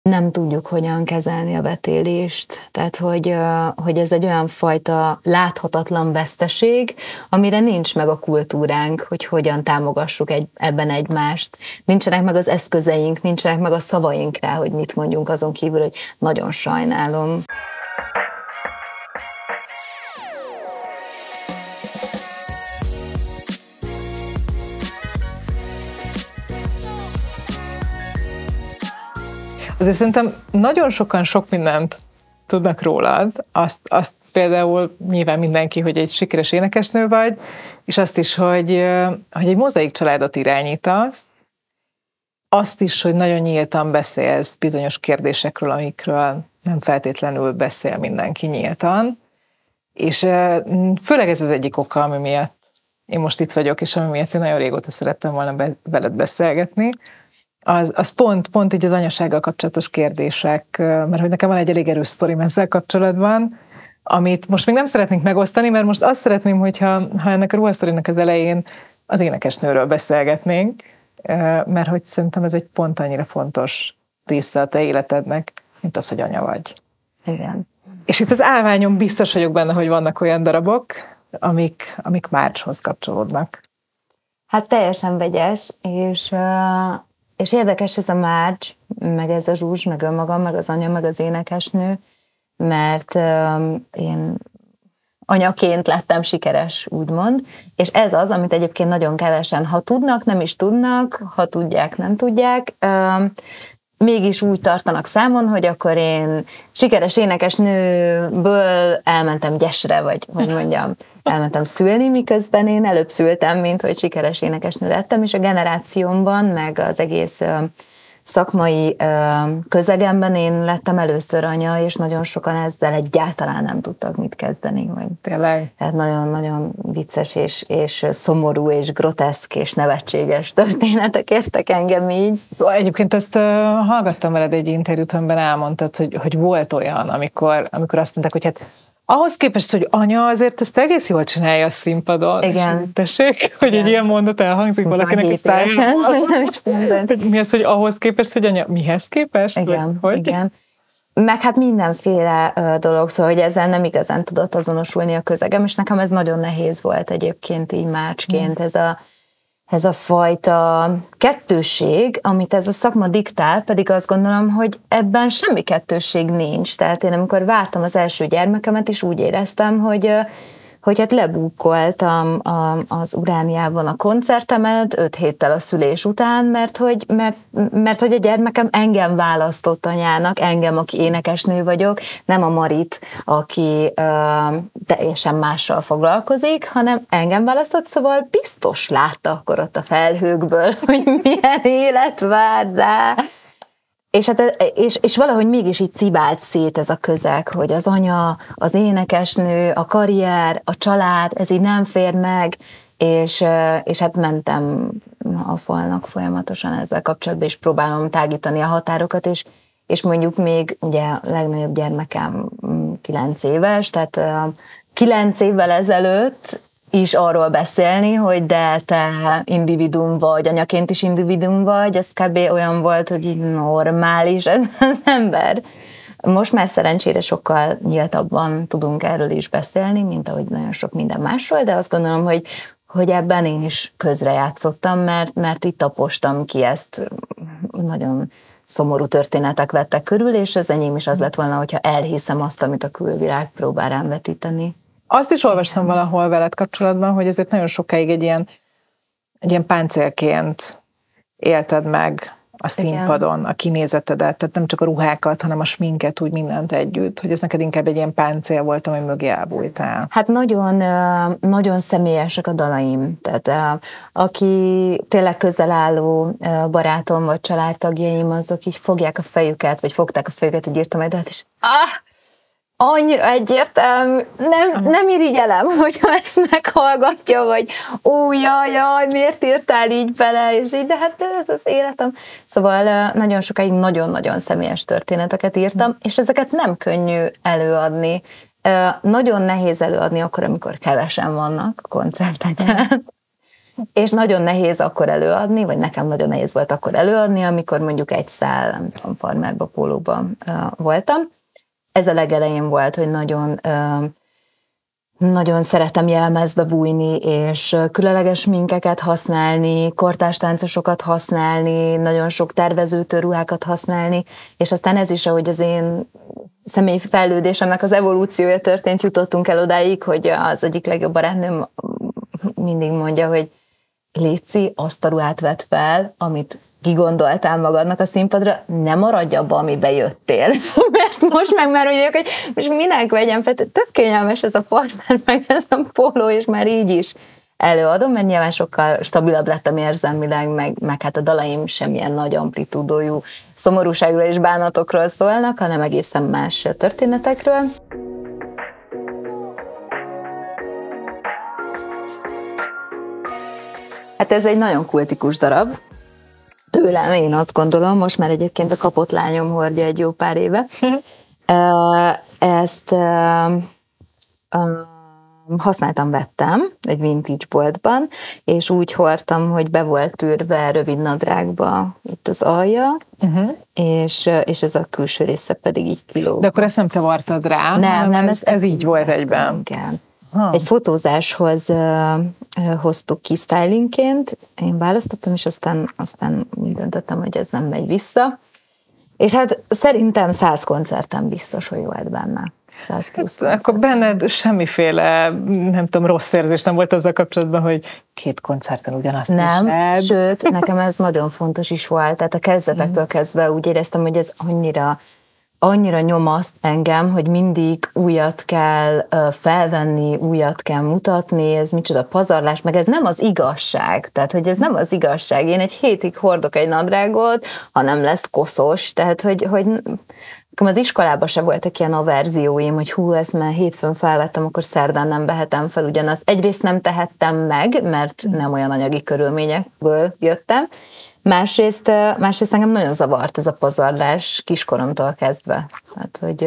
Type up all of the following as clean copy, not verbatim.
nem tudjuk hogyan kezelni a vetélést. Tehát, hogy ez egy olyan fajta láthatatlan veszteség, amire nincs meg a kultúránk, hogy hogyan támogassuk ebben egymást. Nincsenek meg az eszközeink, nincsenek meg a szavaink rá, hogy mit mondjunk, azon kívül, hogy nagyon sajnálom. Azért szerintem nagyon sokan sok mindent tudnak rólad. Azt például nyilván mindenki, hogy egy sikeres énekesnő vagy, és azt is, hogy egy mozaik családot irányítasz, azt is, hogy nagyon nyíltan beszélsz bizonyos kérdésekről, amikről nem feltétlenül beszél mindenki nyíltan, és főleg ez az egyik oka, ami miatt én most itt vagyok, és ami miatt én nagyon régóta szerettem volna veled beszélgetni, az pont így az anyasággal kapcsolatos kérdések, mert hogy nekem van egy elég erős sztorim ezzel kapcsolatban, amit most még nem szeretnénk megosztani, mert most azt szeretném, hogyha ennek a ruhasztorinak az elején az énekesnőről beszélgetnénk, mert hogy szerintem ez egy pont annyira fontos része a te életednek, mint az, hogy anya vagy. Igen. És itt az állványom biztos vagyok benne, hogy vannak olyan darabok, amik Marchhoz kapcsolódnak. Hát teljesen vegyes, és érdekes ez a March, meg ez a Zsuzs, meg önmagam, meg az anya, meg az énekesnő, mert én anyaként lettem sikeres, úgymond, és ez az, amit egyébként nagyon kevesen, ha tudnak, nem is tudnak, ha tudják, nem tudják, mégis úgy tartanak számon, hogy akkor én sikeres énekesnőből elmentem Gyesre, vagy hogy mondjam, elmentem szülni, miközben én előbb szültem, mint hogy sikeres énekesnő lettem, és a generációmban, meg az egész szakmai közegemben én lettem először anya, és nagyon sokan ezzel egyáltalán nem tudtak mit kezdeni. Tényleg? Tehát nagyon-nagyon vicces, és szomorú, és groteszk, és nevetséges történetek értek engem így. Egyébként ezt hallgattam veled egy interjút, amiben elmondtad, hogy volt olyan, amikor azt mondták, hogy hát ahhoz képest, hogy anya, azért ezt egész jól csinálja a színpadon. Igen. Tessék, hogy egy ilyen mondat elhangzik valakinek a szájában. Mi az, hogy ahhoz képest, hogy anya, mihez képest? Igen, hogy? igen. Meg hát mindenféle dolog, szóval, hogy ezzel nem igazán tudott azonosulni a közegem, és nekem ez nagyon nehéz volt egyébként így Márcsként, ez a fajta kettősség, amit ez a szakma diktál, pedig azt gondolom, hogy ebben semmi kettősség nincs. Tehát én amikor vártam az első gyermekemet, is úgy éreztem, hogy hát lebúkoltam az Urániában a koncertemet 5 héttel a szülés után, mert hogy a gyermekem engem választott anyának, engem, aki énekesnő vagyok, nem a Marit, aki teljesen mással foglalkozik, hanem engem választott, szóval biztos látta akkor ott a felhőkből, hogy milyen élet vár rá. És valahogy mégis így cibált szét ez a közeg, hogy az anya, az énekesnő, a karrier, a család, ez így nem fér meg, és hát mentem a falnak folyamatosan ezzel kapcsolatban, és próbálom tágítani a határokat, és mondjuk még ugye a legnagyobb gyermekem 9 éves, tehát 9 évvel ezelőtt is arról beszélni, hogy de te individuum vagy, anyaként is individuum vagy, ez kb. Olyan volt, hogy így normális ez az ember. Most már szerencsére sokkal nyíltabban tudunk erről is beszélni, mint ahogy nagyon sok minden másról, de azt gondolom, hogy ebben én is közrejátszottam, mert itt tapostam ki ezt, nagyon szomorú történetek vettek körül, és az enyém is az lett volna, hogyha elhiszem azt, amit a külvilág próbál rám vetíteni. Azt is olvastam valahol veled kapcsolatban, hogy ezért nagyon sokáig egy ilyen páncélként élted meg a színpadon, a kinézetedet, tehát nem csak a ruhákat, hanem a sminket, úgy mindent együtt, hogy ez neked inkább egy ilyen páncél volt, ami mögé elbújtál. Hát nagyon, nagyon személyesek a dalaim, tehát aki tényleg közel álló barátom vagy családtagjaim, azok így fogják a fejüket, vagy fogták a fejüket, hogy írtam egy dalt, és annyira egyértelmű, nem irigyelem, hogyha ezt meghallgatja, vagy jaj, miért írtál így bele, és így, de hát ez az életem. Szóval nagyon sokáig nagyon-nagyon személyes történeteket írtam, és ezeket nem könnyű előadni. Nagyon nehéz előadni akkor, amikor kevesen vannak a koncerteken. és nagyon nehéz akkor előadni, vagy nekem nagyon nehéz volt akkor előadni, amikor mondjuk egy szál, nem tudom, farmerba, pólóban voltam. Ez a legelején volt, hogy nagyon szeretem jelmezbe bújni, és különleges minkeket használni, kortárs táncosokat használni, nagyon sok tervezőtőruhákat használni, és aztán ez is, ahogy az én személyi fejlődésemnek az evolúciója történt, jutottunk el odáig, hogy az egyik legjobb barátnőm mindig mondja, hogy Léci, azt a ruhát vedd fel, amit kigondoltál magadnak a színpadra, ne maradj abba, amibe jöttél. Mert most meg már úgy vagyok, hogy most minek vegyem fel, tök kényelmes ez a farmer, meg ez a póló, és már így is előadom, mert nyilván sokkal stabilabb lettem érzelmileg, meg hát a dalaim semmilyen nagy amplitúdójú szomorúságról és bánatokról szólnak, hanem egészen más történetekről. Hát ez egy nagyon kultikus darab. Tőlem, én azt gondolom, most már egyébként a kapott lányom hordja egy jó pár éve. Ezt vettem egy vintage boltban, és úgy hordtam, hogy be volt tűrve rövid nadrágba itt az alja, és ez a külső része pedig így kilóg. De akkor ezt nem te vartad rá? Nem, ez így volt egyben. Igen. Egy fotózáshoz hoztuk ki stylingként, én választottam, és aztán úgy döntöttem, hogy ez nem megy vissza. És hát szerintem 100 koncerten biztos, hogy volt benne. 100 plusz koncert. Akkor benned semmiféle, nem tudom, rossz érzés nem volt azzal kapcsolatban, hogy 2 koncerten ugyanazt nem, viseled. Sőt, nekem ez nagyon fontos is volt. Tehát a kezdetektől kezdve úgy éreztem, hogy ez annyira nyomaszt engem, hogy mindig újat kell felvenni, újat kell mutatni, ez micsoda pazarlás, meg ez nem az igazság, tehát hogy ez nem az igazság. Én egy hétig hordok egy nadrágot, ha nem lesz koszos, tehát hogy az iskolában se voltak ilyen averzióim, hogy ezt már hétfőn felvettem, akkor szerdán nem vehetem fel ugyanazt. Egyrészt nem tehettem meg, mert nem olyan anyagi körülményekből jöttem, Másrészt engem nagyon zavart ez a pazarlás kiskoromtól kezdve. Hát, hogy,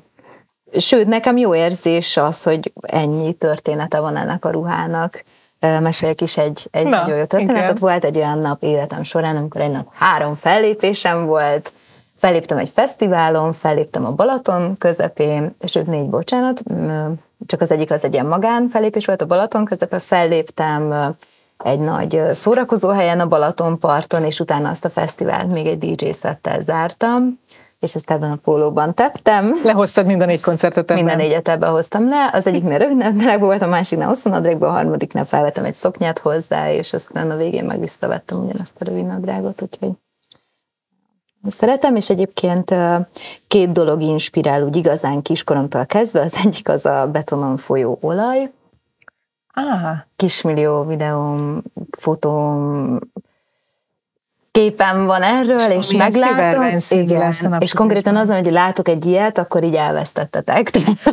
sőt, nekem jó érzés az, hogy ennyi története van ennek a ruhának. Meséljek is egy nagyon jó történetet. Igen. Volt egy olyan nap életem során, amikor egy nap 3 fellépésem volt. Felléptem egy fesztiválon, felléptem a Balaton közepén, sőt 4, bocsánat, csak az egyik az egy ilyen magán fellépés volt a Balaton közepén, felléptem egy nagy szórakozóhelyen a Balatonparton, és utána azt a fesztivált még egy DJ-szettel zártam, és ezt ebben a pólóban tettem. Lehoztad mind a 4 koncertet ebben? Minden 4-et ebben hoztam le. Az egyiknél rövid nadrágban volt, a másiknál hosszú nadrágban, a harmadiknál felvettem egy szoknyát hozzá, és aztán a végén meg visszavettem ugyanazt a rövid nadrágot, úgyhogy szeretem, és egyébként 2 dolog inspirál úgy igazán kiskoromtól kezdve. Az egyik az a betonon folyó olaj. Kismillió videóm, fotóm, képem van erről, és meglátom. Igen, és konkrétan azon, hogy látok egy ilyet, akkor így elvesztettetek.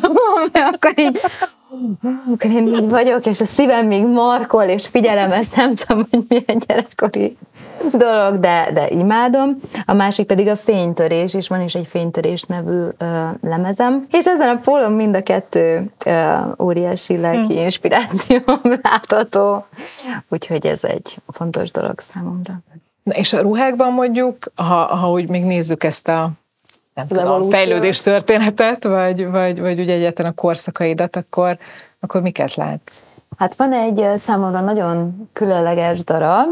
akkor én így vagyok, és a szívem még markol, és figyelem, ezt nem tudom, hogy milyen gyerekkori dolog, de imádom. A másik pedig a fénytörés, és van is egy fénytörés nevű lemezem. És ezen a pólon mind a 2 óriási lelki inspirációm látható. Úgyhogy ez egy fontos dolog számomra. Na és a ruhákban mondjuk, ha úgy még nézzük ezt a fejlődés történetet, vagy ugye egyáltalán a korszakaidat, akkor miket látsz? Hát van egy számomra nagyon különleges darab.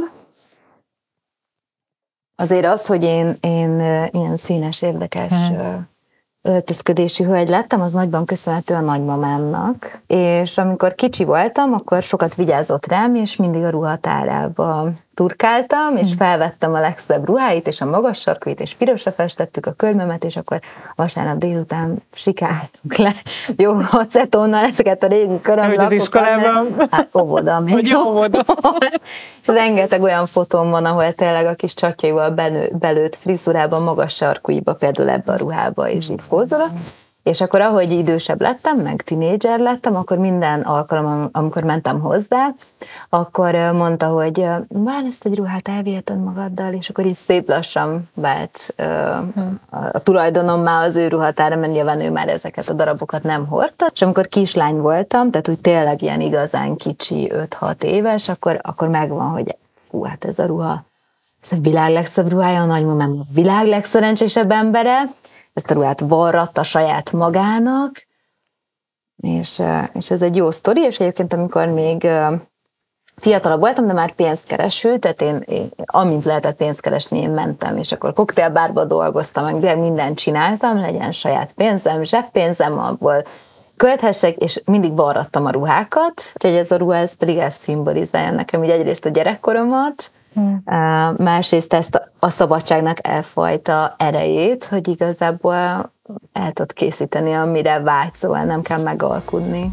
Azért az, hogy én ilyen színes, érdekes öltözködésű hölgy lettem, az nagyban köszönhető a nagymamámnak, és amikor kicsi voltam, akkor sokat vigyázott rám, és mindig a ruhatárába turkáltam, és felvettem a legszebb ruháit, és a magas sarkúit, és pirosra festettük a körmömet, és akkor vasárnap délután sikáltunk le jó acetonnal ezeket a régi körömlakokat. Hogy az iskolában? Hát óvoda. Hogy óvoda. És rengeteg olyan fotóm van, ahol tényleg a kis csatjaival belőtt frizurában, magas sarkúiba, például ebbe a ruhába, és így pózolok. És akkor ahogy idősebb lettem, meg tinédzser lettem, akkor minden alkalom, amikor mentem hozzá, akkor mondta, hogy választ egy ruhát, elviheted magaddal, és akkor így szép lassan vált a tulajdonommá az ő ruhatára, mert nyilván ő már ezeket a darabokat nem hordta. És amikor kislány voltam, tehát úgy tényleg ilyen igazán kicsi, 5-6 éves, akkor megvan, hogy hát ez a ruha, ez a világ legszebb ruhája, a nagymamám a világ legszerencsésebb embere, ezt a ruhát varratta saját magának, és ez egy jó sztori, és egyébként amikor még fiatalabb voltam, de már pénzkereső, tehát én amint lehetett pénzt keresni, én mentem, és akkor koktélbárba dolgoztam, meg mindent csináltam, legyen saját pénzem, zseppénzem, abból költhessek, és mindig varrattam a ruhákat, úgyhogy ez a ruha, ez pedig ezt szimbolizálja nekem, hogy egyrészt a gyerekkoromat, másrészt ezt a szabadságnak elfajta erejét, hogy igazából el tud készíteni, amire vágysz, szóval nem kell megalkudni.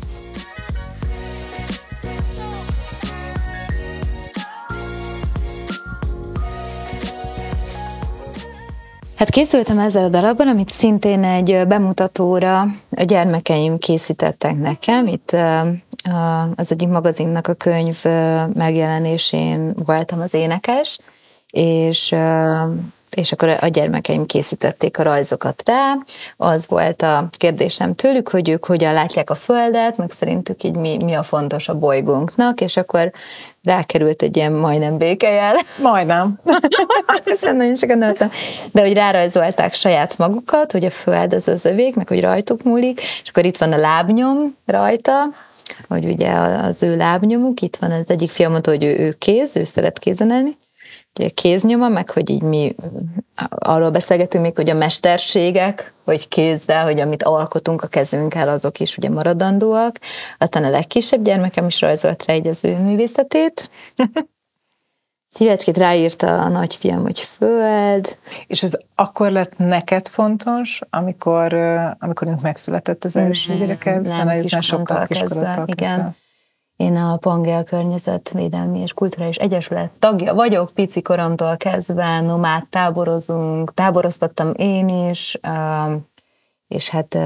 Hát készültem ezzel a darabban, amit szintén egy bemutatóra a gyermekeim készítettek nekem. Itt az egyik magazinnak a könyv megjelenésén voltam az énekes, és akkor a gyermekeim készítették a rajzokat rá. Az volt a kérdésem tőlük, hogy ők hogyan látják a Földet, meg szerintük így mi a fontos a bolygónknak, és akkor rákerült egy ilyen majdnem békejel. Majdnem. Köszönöm, nagyon sokat nevettem. De hogy rárajzolták saját magukat, hogy a Föld az övék, meg hogy rajtuk múlik, és akkor itt van a lábnyom rajta, hogy ugye az ő lábnyomuk, itt van az egyik fiam mondta, hogy ő kéz, ő szeret kézenelni, ugye kéznyoma, meg hogy így mi arról beszélgetünk még, hogy a mesterségek, hogy kézzel, hogy amit alkotunk a kezünkkel, azok is ugye maradandóak. Aztán a legkisebb gyermekem is rajzolt rá így az ő művészetét. Szívecskét ráírta a nagyfiam, hogy Föld. És ez akkor lett neked fontos, amikor megszületett az első gyereked? Nem, kiskoromtól kezdve, igen. Én a Pangea Környezetvédelmi és Kulturális Egyesület tagja vagyok, pici koromtól kezdve, nomád táboroztattam én is, és hát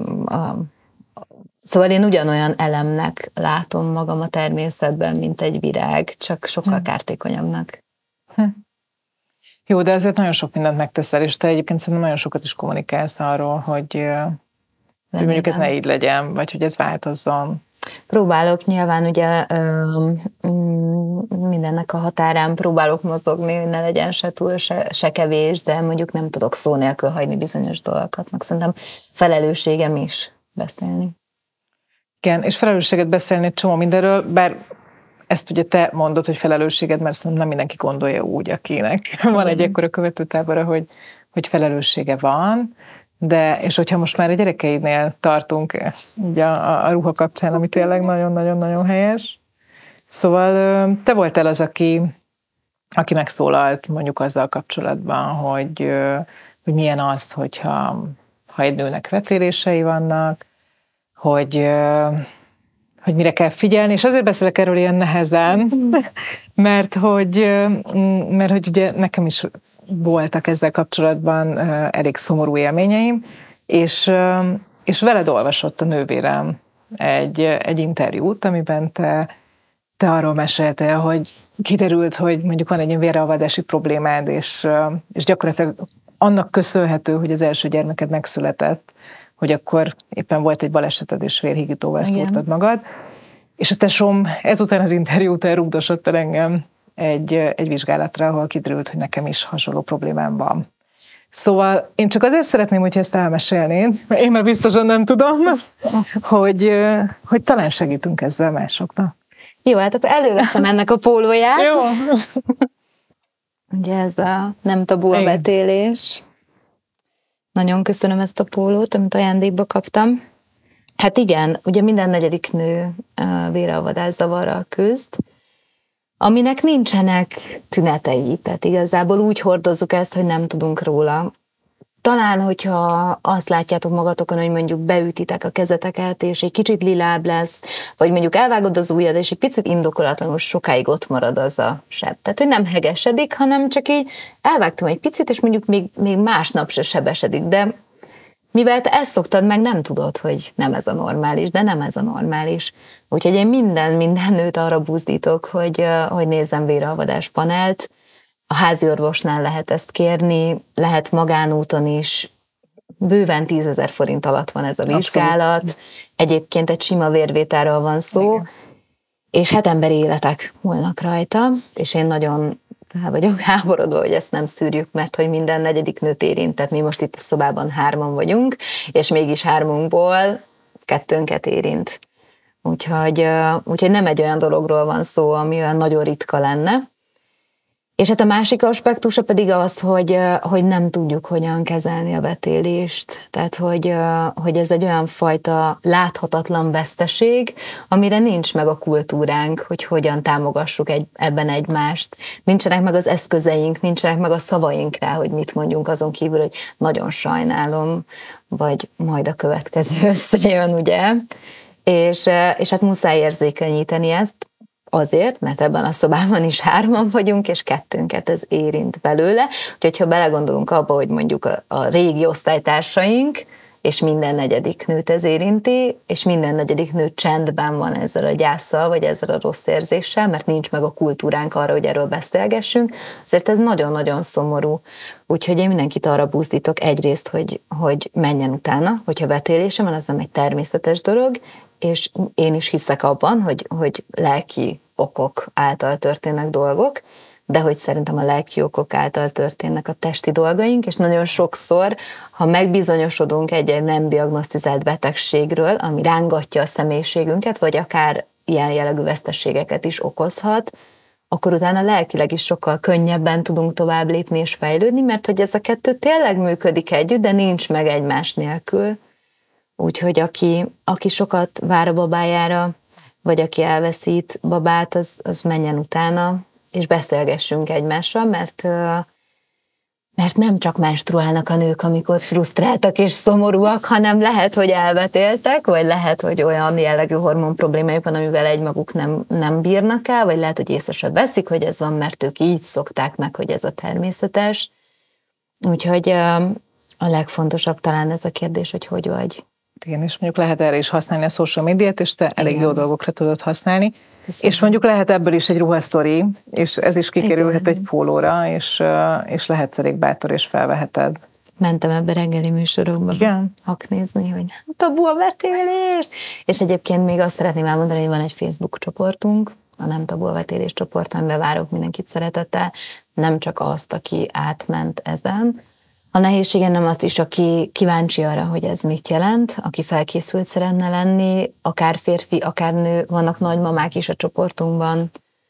szóval én ugyanolyan elemnek látom magam a természetben, mint egy virág, csak sokkal kártékonyabbnak. Jó, de azért nagyon sok mindent megteszel, és te egyébként szerintem nagyon sokat is kommunikálsz arról, hogy mondjuk ez ne így legyen, vagy hogy ez változzon. Próbálok nyilván ugye mindennek a határán próbálok mozogni, hogy ne legyen se túl, se kevés, de mondjuk nem tudok szó nélkül hagyni bizonyos dolgokat, meg szerintem felelősségem is beszélni. Igen, és felelősséget beszélni egy csomó mindenről, bár ezt ugye te mondod, hogy felelősséged, mert szerintem nem mindenki gondolja úgy, akinek van egy ekkora követőtábora, hogy felelőssége van, de, és hogyha most már a gyerekeidnél tartunk ugye a ruha kapcsán, ami tényleg nagyon-nagyon-nagyon helyes. Szóval te voltál az, aki megszólalt mondjuk azzal kapcsolatban, hogy milyen az, hogyha egy nőnek vetélései vannak, hogy mire kell figyelni, és azért beszélek erről ilyen nehezen, mert hogy ugye nekem is voltak ezzel kapcsolatban elég szomorú élményeim, és veled olvasott a nővérem egy interjút, amiben te arról meséltél, hogy kiderült, hogy mondjuk van egy ilyen véralvadási problémád, és gyakorlatilag annak köszönhető, hogy az első gyermeked megszületett, hogy akkor éppen volt egy baleseted, és vérhígítóval szúrtad magad. És a tesóm ezután az interjú után rugdosott el engem egy vizsgálatra, ahol kiderült, hogy nekem is hasonló problémám van. Szóval én csak azért szeretném, hogyha ezt elmesélnéd, mert én már biztosan nem tudom, hogy talán segítünk ezzel másoknak. Jó, hát akkor előveszem ennek a pólóját. Jó. Ugye ez a nem tabu a vetélés. Nagyon köszönöm ezt a pólót, amit ajándékba kaptam. Hát igen, ugye minden negyedik nő véralvadás zavarral küzd, aminek nincsenek tünetei, tehát igazából úgy hordozzuk ezt, hogy nem tudunk róla. Talán, hogyha azt látjátok magatokon, hogy mondjuk beütitek a kezeteket, és egy kicsit lilább lesz, vagy mondjuk elvágod az ujjad, és egy picit indokolatlanul sokáig ott marad az a seb. Tehát, hogy nem hegesedik, hanem csak így elvágtam egy picit, és mondjuk még másnap se sebesedik, de mivel te ezt szoktad meg, nem tudod, hogy nem ez a normális, de nem ez a normális. Úgyhogy én minden nőt arra buzdítok, hogy nézzem véralvadás panelt. A házi orvosnál lehet ezt kérni, lehet magánúton is, bőven 10 000 forint alatt van ez a vizsgálat. Abszolút. Egyébként egy sima vérvételről van szó, igen. És hát emberi életek múlnak rajta, és én nagyon el vagyok háborodva, hogy ezt nem szűrjük, mert hogy minden 4. nőt érint, tehát mi most itt a szobában 3-an vagyunk, és mégis 3-unkból 2-nket érint. Úgyhogy nem egy olyan dologról van szó, ami olyan nagyon ritka lenne. És hát a másik aspektusa pedig az, hogy nem tudjuk hogyan kezelni a vetélést. Tehát, hogy ez egy olyan fajta láthatatlan veszteség, amire nincs meg a kultúránk, hogy hogyan támogassuk ebben egymást. Nincsenek meg az eszközeink, nincsenek meg a szavaink rá, hogy mit mondjunk azon kívül, hogy nagyon sajnálom, vagy majd a következő összejön, ugye? És hát muszáj érzékenyíteni ezt, azért, mert ebben a szobában is 3-an vagyunk, és 2-nket ez érint belőle. Úgyhogy ha belegondolunk abba, hogy mondjuk a régi osztálytársaink, és minden 4. nőt ez érinti, és minden 4. nő csendben van ezzel a gyásszal, vagy ezzel a rossz érzéssel, mert nincs meg a kultúránk arra, hogy erről beszélgessünk, azért ez nagyon-nagyon szomorú. Úgyhogy én mindenkit arra buzdítok egyrészt, hogy menjen utána, hogyha vetélése van, az nem egy természetes dolog, és én is hiszek abban, hogy lelki okok által történnek dolgok, de hogy szerintem a lelki okok által történnek a testi dolgaink, és nagyon sokszor, ha megbizonyosodunk egy nem diagnosztizált betegségről, ami rángatja a személyiségünket, vagy akár ilyen jellegű veszteségeket is okozhat, akkor utána lelkileg is sokkal könnyebben tudunk tovább lépni és fejlődni, mert hogy ez a kettő tényleg működik együtt, de nincs meg egymás nélkül. Úgyhogy aki sokat vár a babájára, vagy aki elveszít babát, az menjen utána, és beszélgessünk egymással, mert nem csak menstruálnak a nők, amikor frusztráltak és szomorúak, hanem lehet, hogy elvetéltek, vagy lehet, hogy olyan jellegű hormon problémájuk van, amivel egymaguk nem bírnak el, vagy lehet, hogy észre sem veszik, hogy ez van, mert ők így szokták meg, hogy ez a természetes. Úgyhogy a legfontosabb talán ez a kérdés, hogy vagy. Igen, és mondjuk lehet erre is használni a social médiát, és te elég jó dolgokra tudod használni. Köszönöm. És mondjuk lehet ebből is egy ruhasztori, és ez is kikerülhet egy pólóra, és lehetsz elég bátor, és felveheted. Mentem ebbe reggeli műsorokba aknézni, hogy nem tabu a vetélés. És egyébként még azt szeretném elmondani, hogy van egy Facebook csoportunk, a Nem tabu a vetélés csoport, amiben várok mindenkit szeretettel, nem csak azt, aki átment ezen. A nehézségen nem azt is, aki kíváncsi arra, hogy ez mit jelent, aki felkészült szeretne lenni, akár férfi, akár nő, vannak nagymamák is a csoportunkban,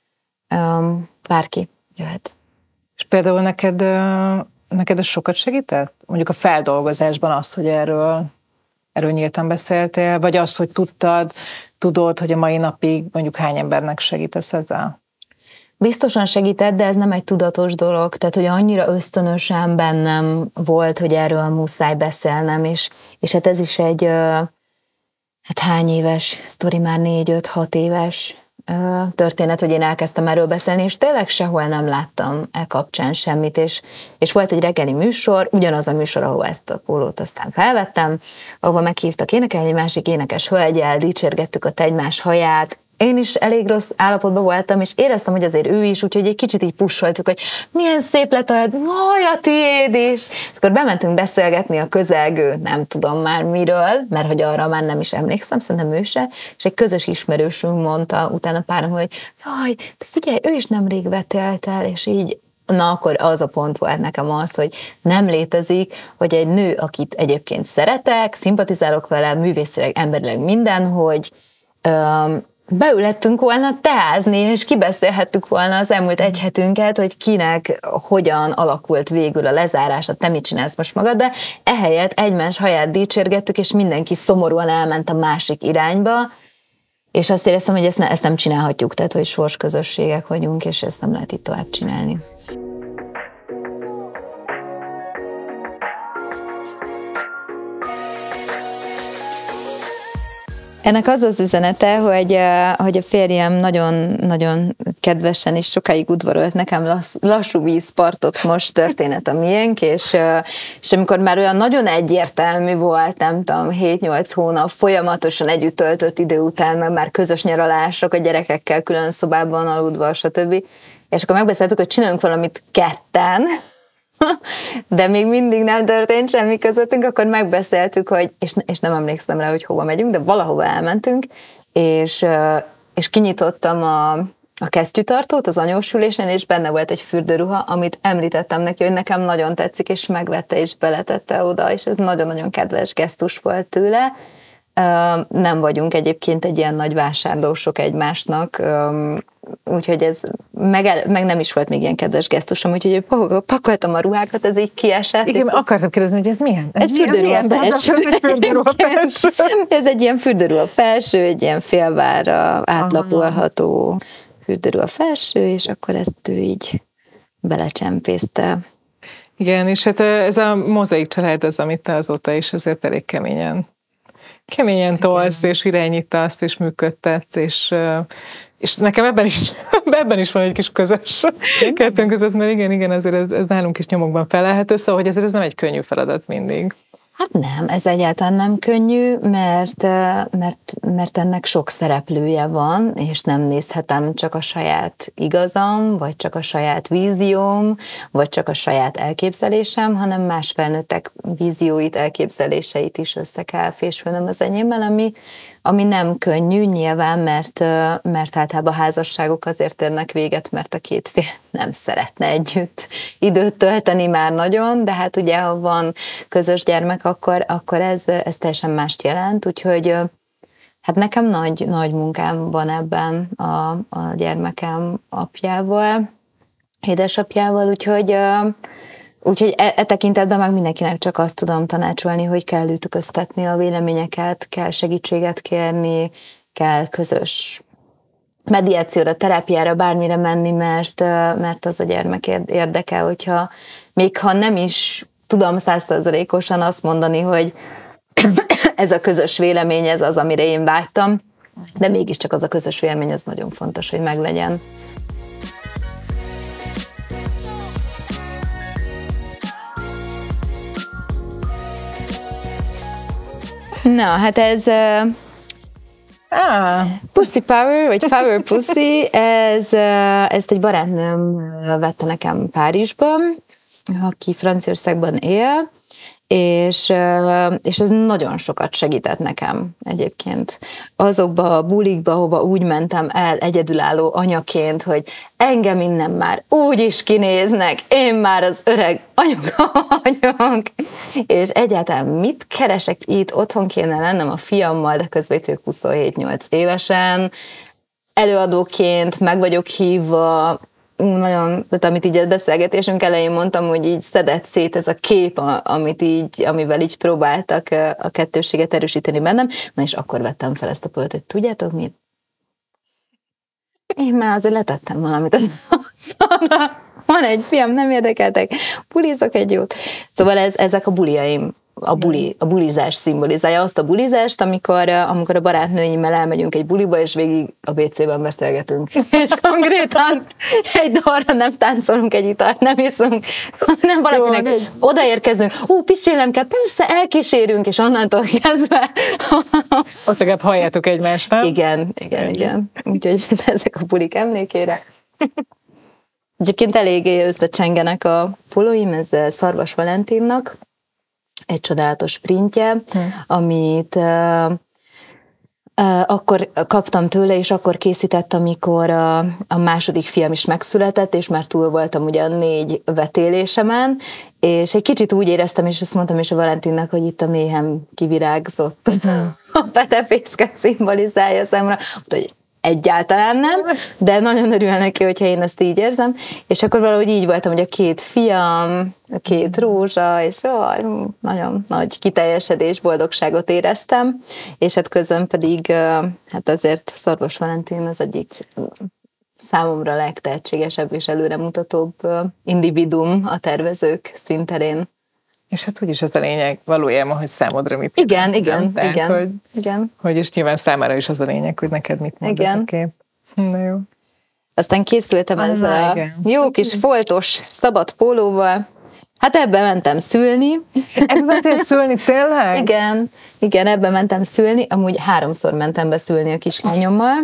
bárki jöhet. És például neked ez sokat segített? Mondjuk a feldolgozásban az, hogy erről nyíltan beszéltél, vagy az, hogy tudod, hogy a mai napig mondjuk hány embernek segítesz ezzel? Biztosan segített, de ez nem egy tudatos dolog, tehát hogy annyira ösztönösen bennem volt, hogy erről muszáj beszélnem, és hát ez is egy, hát hány éves sztori, már 4-5-6 éves történet, hogy én elkezdtem erről beszélni, és tényleg sehol nem láttam kapcsán semmit, és volt egy reggeli műsor, ugyanaz a műsor, ahol ezt a pólót aztán felvettem, ahova meghívtak énekelni, egy másik énekes hölgyel, dicsérgettük ott egymás haját. Én is elég rossz állapotban voltam, és éreztem, hogy azért ő is, úgyhogy egy kicsit így pusoltuk, hogy milyen szép lett a tiéd is. És akkor bementünk beszélgetni a közelgő, nem tudom már miről, mert hogy arra már nem is emlékszem, szerintem ő se, és egy közös ismerősünk mondta utána párom, hogy jaj, de figyelj, ő is nemrég vetélt el, és így, na akkor az a pont volt nekem az, hogy nem létezik, hogy egy nő, akit egyébként szeretek, szimpatizálok vele, művészileg, emberileg mindenhogy, beülhettünk volna teázni, és kibeszélhettük volna az elmúlt egy hetünket, hogy kinek hogyan alakult végül a lezárás, te mit csinálsz most magad, de ehelyett egymás haját dicsérgettük, és mindenki szomorúan elment a másik irányba, és azt éreztem, hogy ezt nem csinálhatjuk, tehát hogy sorsközösségek vagyunk, és ezt nem lehet itt tovább csinálni. Ennek az az üzenete, hogy a férjem nagyon kedvesen és sokáig udvarolt nekem lassú vízpartot, most történet a miénk, és amikor már olyan nagyon egyértelmű volt, nem tudom, 7-8 hónap folyamatosan együtt töltött idő után, meg már közös nyaralások a gyerekekkel külön szobában aludva, stb. És akkor megbeszéltük, hogy csinálunk valamit ketten, de még mindig nem történt semmi közöttünk, akkor megbeszéltük, hogy, és nem emlékszem rá, hogy hova megyünk, de valahova elmentünk, és kinyitottam a kesztyűtartót az anyósülésen, és benne volt egy fürdőruha, amit említettem neki, hogy nekem nagyon tetszik, és megvette, és beletette oda, és ez nagyon-nagyon kedves gesztus volt tőle. Nem vagyunk egyébként egy ilyen nagy vásárlósok egymásnak, úgyhogy ez meg nem is volt még ilyen kedves gesztusom, úgyhogy pakoltam a ruhákat, ez így kiesett. Igen, akartam kérdezni, hogy ez milyen? Ez fürdőruha felső. Ez egy ilyen fürdőruha felső, egy ilyen félvára átlapolható fürdőruha felső, és akkor ezt ő így belecsempészte. Igen, és hát ez a mozaik család az, amit te azóta is azért elég keményen tolsz, és irányítasz, és működtetsz, és nekem ebben is van egy kis közös kettőnk között, mert igen, azért ez nálunk is nyomokban felelhető, szóval, hogy ezért ez nem egy könnyű feladat mindig. Hát nem, ez egyáltalán nem könnyű, mert ennek sok szereplője van, és nem nézhetem csak a saját igazam, vagy csak a saját vízióm, vagy csak a saját elképzelésem, hanem más felnőttek vízióit, elképzeléseit is össze kell fésülnöm az enyémmel, ami nem könnyű nyilván, mert általában házasságok azért érnek véget, mert a két fél nem szeretne együtt időt tölteni már nagyon, de hát ugye, ha van közös gyermek, akkor ez teljesen mást jelent, úgyhogy hát nekem nagy munkám van ebben a gyermekem apjával, édesapjával, úgyhogy e tekintetben meg mindenkinek csak azt tudom tanácsolni, hogy kell ütköztetni a véleményeket, kell segítséget kérni, kell közös mediációra, terápiára, bármire menni, mert az a gyermek érdeke, hogyha még ha nem is tudom 100%-osan azt mondani, hogy ez a közös vélemény, ez az, amire én vágytam, de mégiscsak az a közös vélemény, ez nagyon fontos, hogy meglegyen. Na, hát ez Pussy Power, vagy Power Pussy, ezt egy barátnőm vette nekem Párizsban, aki Franciaországban él, és ez nagyon sokat segített nekem egyébként. Azokba a bulikba, ahova úgy mentem el egyedülálló anyaként, hogy engem innen már úgy is kinéznek, én már az öreg anyuka vagyok, és egyáltalán mit keresek itt, otthon kéne lennem a fiammal, de közben ők 27-8 évesen, előadóként meg vagyok hívva, nagyon, tehát amit így a beszélgetésünk elején mondtam, hogy így szedett szét ez a kép, amivel így próbáltak a kettősséget erősíteni bennem, na és akkor vettem fel ezt a polt, hogy tudjátok mit? Én már azért letettem valamit az asztalra. Van egy fiam, nem érdekeltek, bulizok egy jót. Szóval ezek a buliaim. A bulizás szimbolizálja azt a bulizást, amikor a barátnőimmel elmegyünk egy buliba, és végig a WC-ben beszélgetünk. És konkrétan egy dalra nem táncolunk, egy italt nem iszunk, hanem valakinek odaérkezünk, pisilnem kell, persze elkísérünk, és onnantól kezdve... Ott legalább halljátok egymást, nem? Igen. Úgyhogy ezek a bulik emlékére. Egyébként eléggé összecsengenek a pólóim, ez Szarvas Valentinnak, egy csodálatos printje, amit akkor kaptam tőle, és akkor készített, amikor a második fiam is megszületett, és már túl voltam ugye 4 vetélésemen, és egy kicsit úgy éreztem, és azt mondtam is a Valentinnak, hogy itt a méhem kivirágzott. A petepészket szimbolizálja számomra, hogy egyáltalán nem, de nagyon örül neki, hogyha én ezt így érzem, és akkor valahogy így voltam, hogy a 2 fiam, a 2 rózsa, és nagyon nagy kiteljesedés, boldogságot éreztem, és hát közben pedig hát azért Szarvas Valentin az egyik számomra legtehetségesebb és előremutatóbb individuum a tervezők színterén. És hát úgyis az a lényeg valójában, hogy számodra mit igen, igen, Tehát, igen, hogy és nyilván számára is az a lényeg, hogy neked mit mond ez a kép. Na jó. Aztán készültem ezzel a jó kis foltos, szabad pólóval. Hát ebben mentem szülni. Ebben mentél szülni, tényleg? Igen, ebben mentem szülni. Amúgy 3-szor mentem be szülni a kislányommal.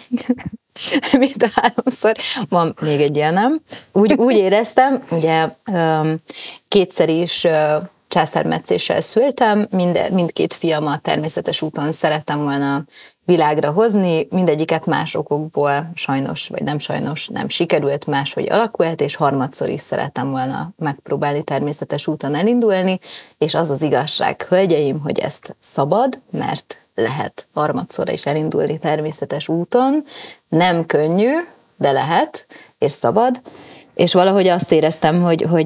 Mind a 3-szor. Van még egy ilyen, nem? Úgy éreztem, ugye 2-szer is császármetszéssel szültem, mindkét fiamat természetes úton szerettem volna világra hozni, mindegyiket más okokból sajnos, vagy nem sajnos, nem sikerült, máshogy alakult, és harmadszor is szerettem volna megpróbálni természetes úton elindulni, és az az igazság, hölgyeim, hogy ezt szabad, mert lehet harmadszorra is elindulni természetes úton, nem könnyű, de lehet, és szabad, és valahogy azt éreztem,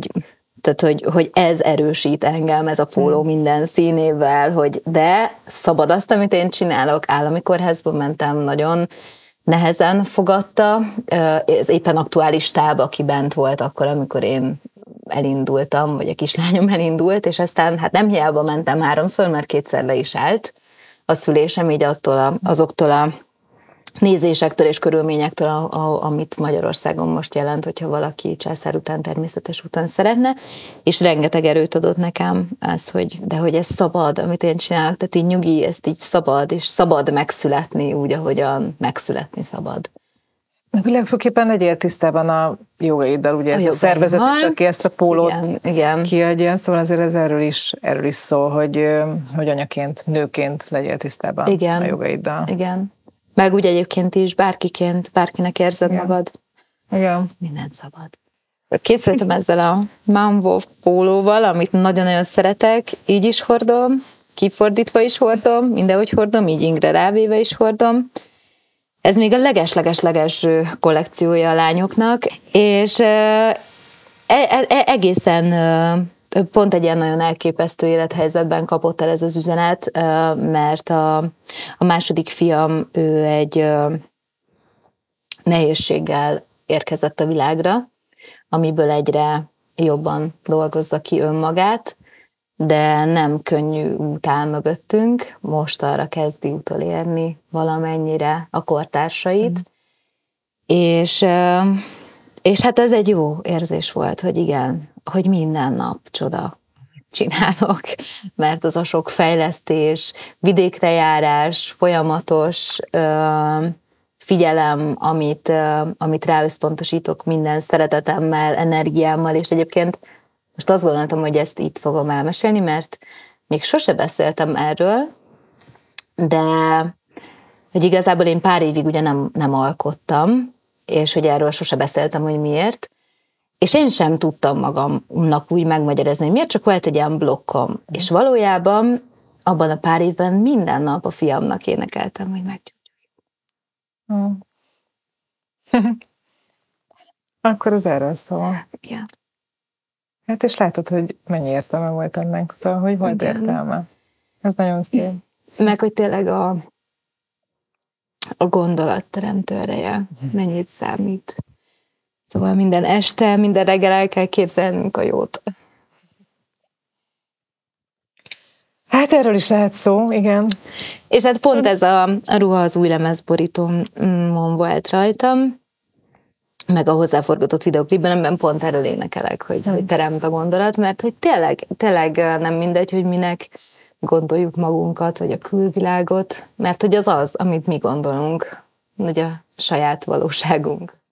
hogy ez erősít engem, ez a póló minden színével, hogy de szabad azt, amit én csinálok, állami kórházba mentem, nagyon nehezen fogadta, ez éppen aktuális stáb, aki bent volt akkor, amikor én elindultam, vagy a kislányom elindult, és aztán hát nem hiába mentem 3-szor, mert 2-szer le is állt a szülésem, így azoktól a nézésektől és körülményektől, amit Magyarországon most jelent, hogyha valaki császár után természetes úton szeretne, és rengeteg erőt adott nekem ez, hogy ez szabad, amit én csinálok, tehát így nyugi, ezt így szabad, és szabad megszületni úgy, ahogyan megszületni szabad. Legfőképpen legyél tisztában a jogaiddal, ugye ez a szervezet is, aki ezt a pólót kiadja, szóval azért ez erről is szól, hogy anyaként, nőként legyél tisztában a jogaiddal. Igen. Meg úgy egyébként is bárkinek érzed magad. Igen. Mindent szabad. Készültem ezzel a Mom Wolf pólóval, amit nagyon-nagyon szeretek, így is hordom, kifordítva is hordom, mindenhogy hordom, így ingre rávéve is hordom. Ez még a leges kollekciója a lányoknak, és egészen pont egy ilyen nagyon elképesztő élethelyzetben kapott el ez az üzenet, mert a második fiam, ő egy nehézséggel érkezett a világra, amiből egyre jobban dolgozza ki önmagát, de nem könnyű út áll mögöttünk, most arra kezdi utolérni valamennyire a kortársait, és hát ez egy jó érzés volt, hogy igen, hogy minden nap csoda csinálok, mert az a sok fejlesztés, vidékre járás, folyamatos figyelem, amit ráösszpontosítok minden szeretetemmel, energiámmal, és egyébként most azt gondoltam, hogy ezt itt fogom elmesélni, mert még sose beszéltem erről, de hogy igazából én pár évig ugye nem alkottam, és hogy erről sose beszéltem, hogy miért, és én sem tudtam magamnak úgy megmagyarázni, hogy miért, csak volt egy ilyen blokkom. És valójában abban a pár évben minden nap a fiamnak énekeltem, hogy meggyógyuljon. Akkor az erről szól. Igen. Hát és látod, hogy mennyi értelme volt ennek, szóval, hogy volt értelme. Ez nagyon szép. Meg, hogy tényleg a gondolatteremtő ereje mennyit számít. Szóval minden este, minden reggel el kell képzelnünk a jót. Hát erről is lehet szó, igen. És hát pont ez a ruha az új lemezborítómon volt rajtam, meg a hozzáforgatott videoklipben, amiben pont erről énekelek, hogy teremt a gondolat, mert hogy tényleg nem mindegy, hogy minek gondoljuk magunkat, vagy a külvilágot, mert hogy az, amit mi gondolunk, hogy a saját valóságunk.